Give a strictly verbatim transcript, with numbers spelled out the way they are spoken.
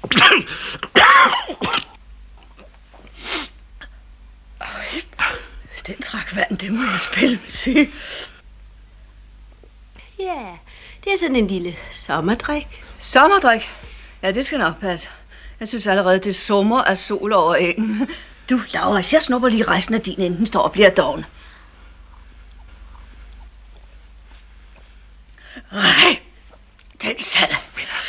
Den trak vand, det må jeg spille med se. Ja, det er sådan en lille sommerdrik. Sommerdrik? Ja, det skal nok passe. Jeg synes allerede, det summer af sol over engen. Du, Laura, jeg snupper lige resten af din, inden den står og bliver doven. Ej, den sad.